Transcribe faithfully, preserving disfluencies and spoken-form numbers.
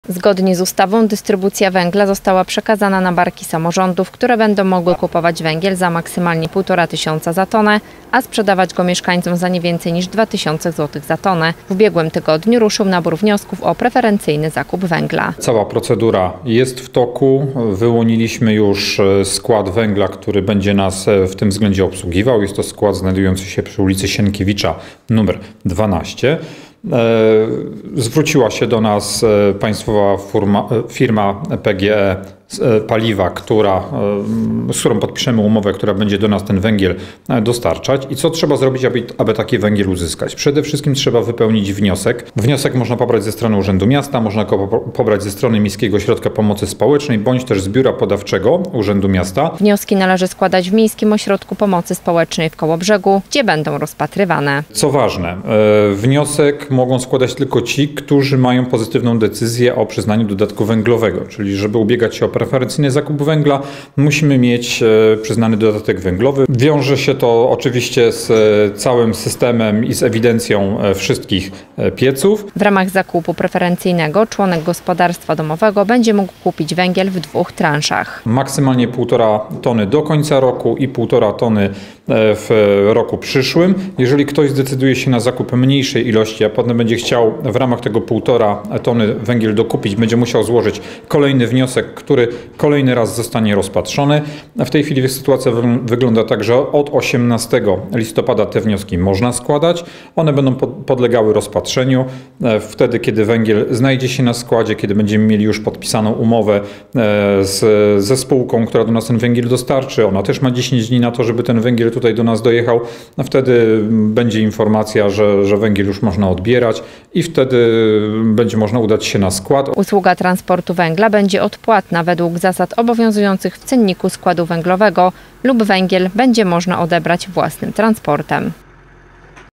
Zgodnie z ustawą dystrybucja węgla została przekazana na barki samorządów, które będą mogły kupować węgiel za maksymalnie półtora tysiąca za tonę, a sprzedawać go mieszkańcom za nie więcej niż dwa tysiące złotych za tonę. W ubiegłym tygodniu ruszył nabór wniosków o preferencyjny zakup węgla. Cała procedura jest w toku. Wyłoniliśmy już skład węgla, który będzie nas w tym względzie obsługiwał. Jest to skład znajdujący się przy ulicy Sienkiewicza numer dwanaście. Zwróciła się do nas państwowa firma, firma P G E Paliwa, która, z którą podpiszemy umowę, która będzie do nas ten węgiel dostarczać. I co trzeba zrobić, aby, aby taki węgiel uzyskać? Przede wszystkim trzeba wypełnić wniosek. Wniosek można pobrać ze strony Urzędu Miasta, można go pobrać ze strony Miejskiego Ośrodka Pomocy Społecznej, bądź też z Biura Podawczego Urzędu Miasta. Wnioski należy składać w Miejskim Ośrodku Pomocy Społecznej w Kołobrzegu, gdzie będą rozpatrywane. Co ważne, wniosek mogą składać tylko ci, którzy mają pozytywną decyzję o przyznaniu dodatku węglowego, czyli żeby ubiegać się o preferencyjny zakup węgla, musimy mieć przyznany dodatek węglowy. Wiąże się to oczywiście z całym systemem i z ewidencją wszystkich pieców. W ramach zakupu preferencyjnego członek gospodarstwa domowego będzie mógł kupić węgiel w dwóch transzach. Maksymalnie półtora tony do końca roku i półtora tony w roku przyszłym. Jeżeli ktoś zdecyduje się na zakup mniejszej ilości, a potem będzie chciał w ramach tego półtora tony węgiel dokupić, będzie musiał złożyć kolejny wniosek, który kolejny raz zostanie rozpatrzony. W tej chwili sytuacja wygląda tak, że od osiemnastego listopada te wnioski można składać. One będą podlegały rozpatrzeniu. Wtedy, kiedy węgiel znajdzie się na składzie, kiedy będziemy mieli już podpisaną umowę z, ze spółką, która do nas ten węgiel dostarczy, ona też ma dziesięć dni na to, żeby ten węgiel tutaj do nas dojechał. Wtedy będzie informacja, że, że węgiel już można odbierać i wtedy będzie można udać się na skład. Usługa transportu węgla będzie odpłatna według zasad obowiązujących w cenniku składu węglowego lub węgiel będzie można odebrać własnym transportem.